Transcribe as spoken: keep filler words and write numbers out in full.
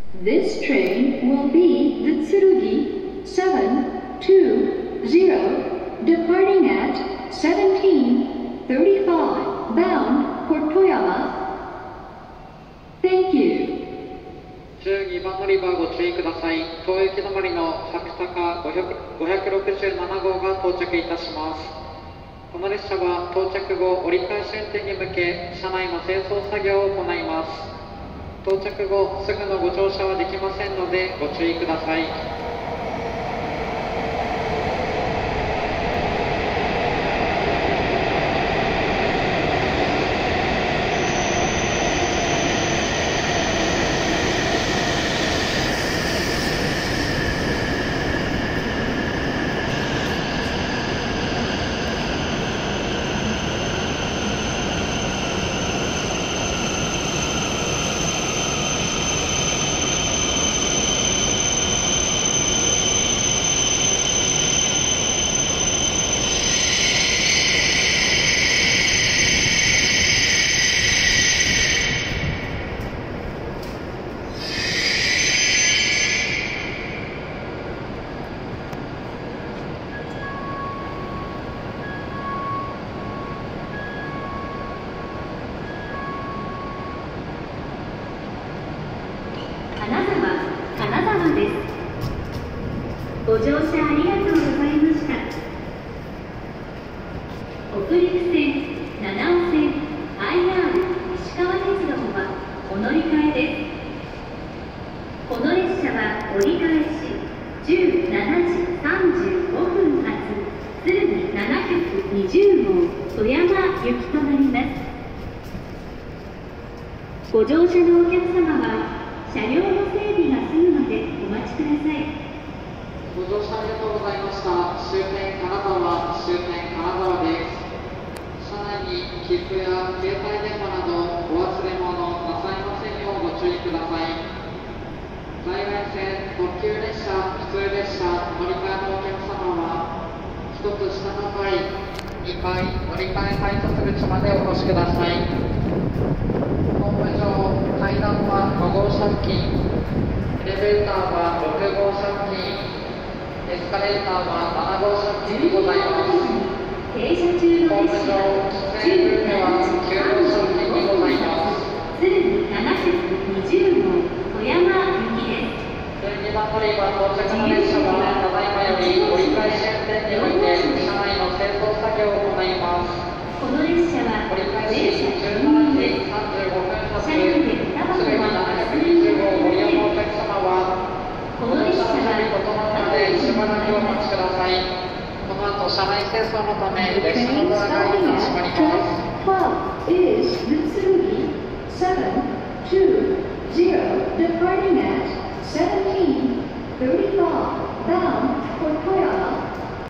This train will be the Tsurugi seven two zero, departing at seventeen thirty-five, bound for Toyama. Thank you. じゅうにばん乗り場ご注意ください。東行き止まりの白坂ごひゃくろくじゅうなな号が到着いたします。この列車は到着後折り返し運転に向け車内の清掃作業を行います。到着後すぐのご乗車はできませんのでご注意ください。 ご乗車ありがとうございました。北陸線、七尾線、アイアール 石川鉄道はお乗り換えです。この列車は折り返しじゅうしちじさんじゅうごふん発鶴見ななひゃくにじゅうごう富山行きとなります。ご乗車のお客様は車両の整備が済むまでお待ちください。 ご乗車ありがとうございました。終点金沢、終点金沢です。車内に切符や携帯電話などお忘れ物なさいませんようご注意ください。在来線、特急列車、普通列車、乗り換えのお客様はひとつ下の階、にかい乗り換え改札口までお越しください。本部上、階段はご号車付近、エレベーターはろく号車付近、エスカレーターはなな号車付近にございます。 停車中の列車じゅうしちじはきゅう号車付近にございます。 鶴見ななひゃくにじゅうごう富山行きです。 じゅうにばん乗り場到着の列車はただいまより折り返し運転において車内の清掃作業を行います。 この列車は折り返しじゅうしちじさんじゅうごふん発鶴見ななひゃくにじゅうごうご利用のお客様はこの列車はしばらくお待ちください。この後車内清掃のため列車のドアが今閉まります。